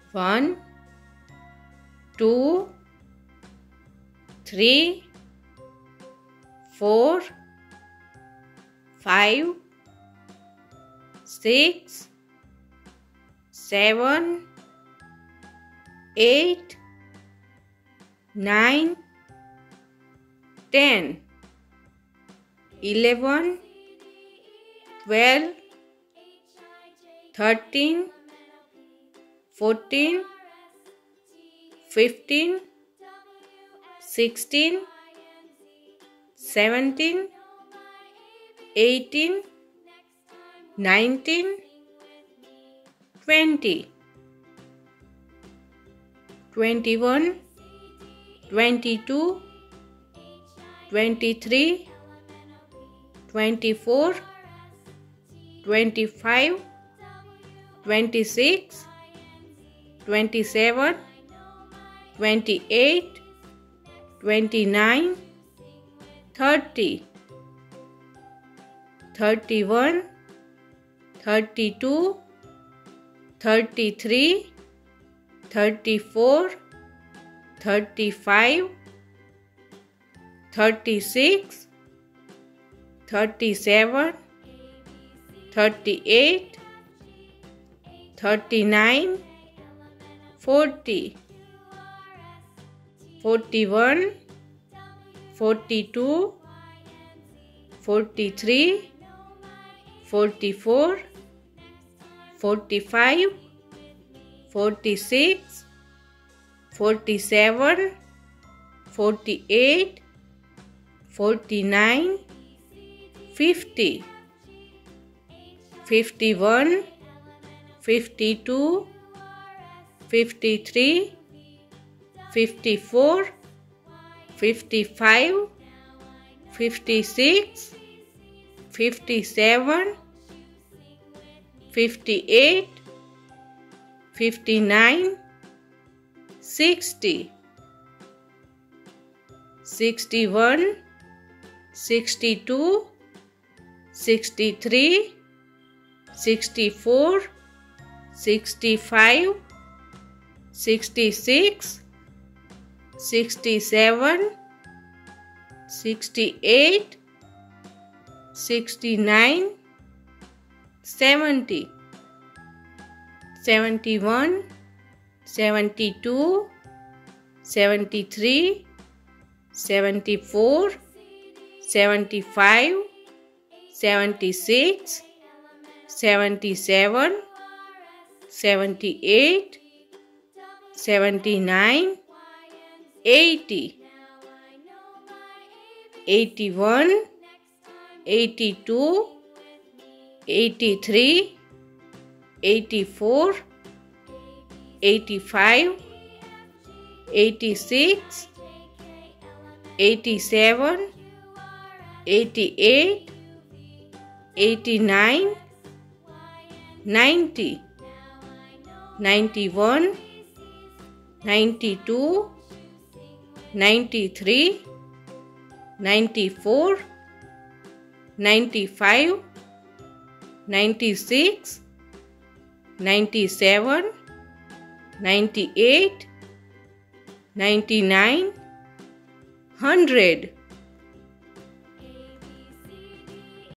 1, 2, 3, 4, 5, 6, 7, 8, 9, 10, 11, 12, 13, 14, 15, 16, 17, 18, 19, 20, 21, 22, 23, 24, 25, 26, 27, 28, 29, 30, 31, 32, 33, 34, 35, 36, 37, 38, 39, 40, 41, 42, 43, 44, 45, 46, 47, 48, 49, 50, 51, 52, 53, 54, 55, 56, 57, 58, 59, 60, 61, 62, 63, 64, 65, 66, 67, 68, 69, 70, 71, 72, 73, 74, 75, 76, 77, 78, 79, 80, 81, 82, 83, 84, 85, 86, 87, 88, 89, 90, 91, 92, 93, 94, 95, 96, 97, 98, 99, 100.